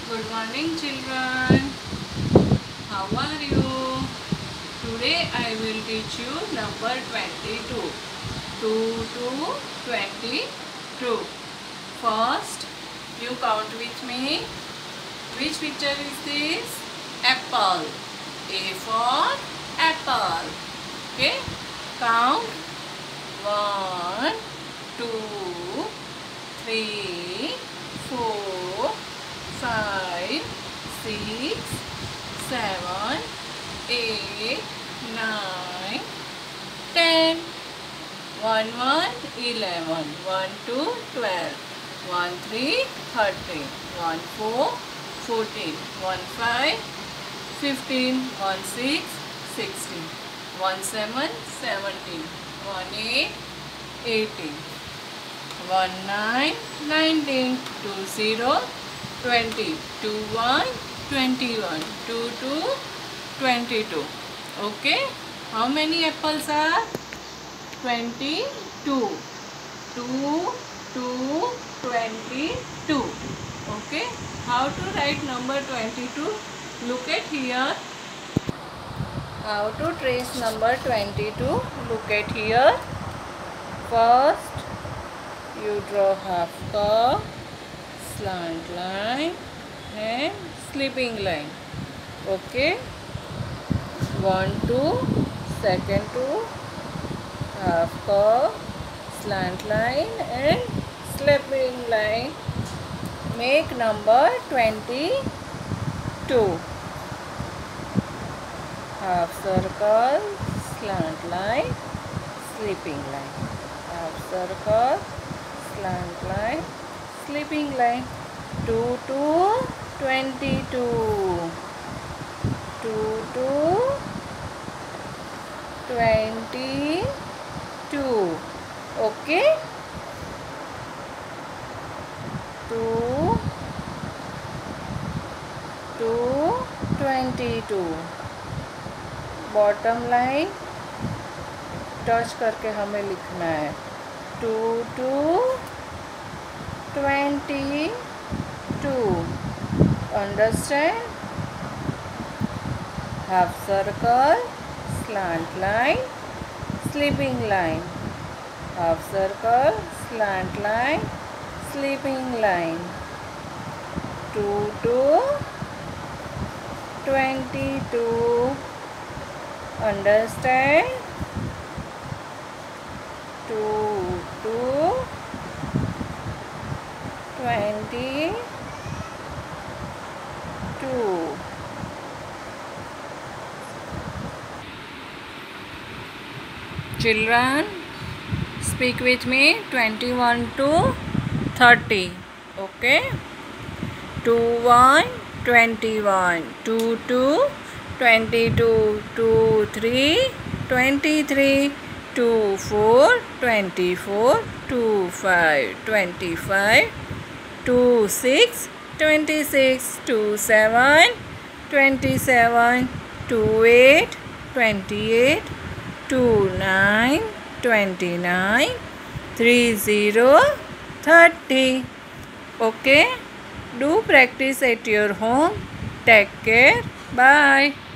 Good morning, children. How are you? Today I will teach you number 22. 2 to 22. First, you count with me. Which picture is this? Apple. A for apple. Okay. Count. 1, 2, 3, 4, 5, 6, 7, 8, 9, 10. 1, 1, 11. 1, 2, 12. 1, 3, 13. 1, 4, 14. 1, 5, 15. 1, 6, 16. 1, 7, 17. 1, 8, 18. 1, 9, 19. 2, 0, 20. 2, 1, 21. 2, 2, 22. Okay. How many apples are? 22. 2, 2, 22. Okay. How to write number 22? Look at here. How to trace number 22? Look at here. First, you draw half curve, slant line and slipping line. Okay. 1, 2, second 2, half curve, slant line and slipping line. Make number 22. Half circle, slant line, slipping line. Half circle, slant line, slipping line. 2 to 22. 2 to 22. Okay. 2 to 22. Bottom line touch करके हमें लिखना है. 2 to 22. Understand? Half circle, slant line, slipping line. Half circle, slant line, slipping line. 2 to 22. Understand? 2 to 22. Children, speak with me. 21 to 30. Okay. 2, 1, 21. 2, 2, 22. 2, 3, 23. 2, 4, 24. 2, 5, 25. 2, 6, 26. 2, 7, 27. 2, 8, 28. 2, 9, 29. 3, 0, 30. Okay. Do practice at your home. Take care. Bye.